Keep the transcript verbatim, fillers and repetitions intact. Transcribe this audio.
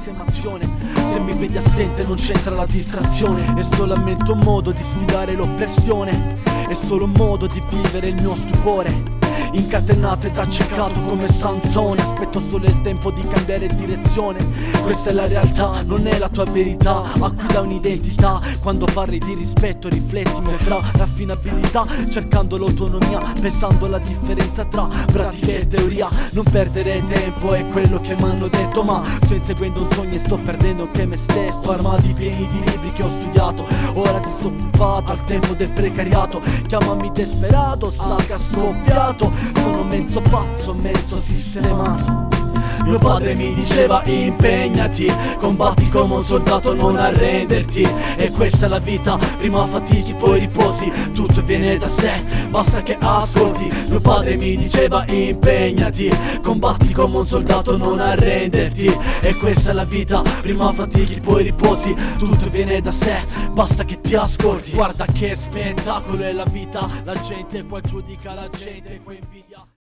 sistemazione. Se mi vedi assente non c'entra la distrazione, è solamente un modo di sfidare l'oppressione, è solo un modo di vivere il mio stupore. Incatenato ed accecato come Sansone, aspetto solo il tempo di cambiare direzione. Questa è la realtà, non è la tua verità, a cui dà un'identità. Quando parli di rispetto riflettimi fra raffinabilità, cercando l'autonomia, pensando la differenza tra pratica e teoria. Non perdere tempo è quello che mi hanno detto, ma sto inseguendo un sogno e sto perdendo anche me stesso. Armadi pieni di libri che ho studiato, ora disoccupato al tempo del precariato. Chiamami desperato, saga scoppiato, sono mezzo pazzo, mezzo sistemato. Mio padre mi diceva impegnati, combatti come un soldato, non arrenderti. E questa è la vita, prima fatichi poi riposi, tutto viene da sé, basta che ascolti. Mio padre mi diceva impegnati, combatti come un soldato, non arrenderti. E questa è la vita, prima fatichi poi riposi, tutto viene da sé, basta che ti ascolti. Guarda che spettacolo è la vita, la gente qua giudica la gente, qua invidia.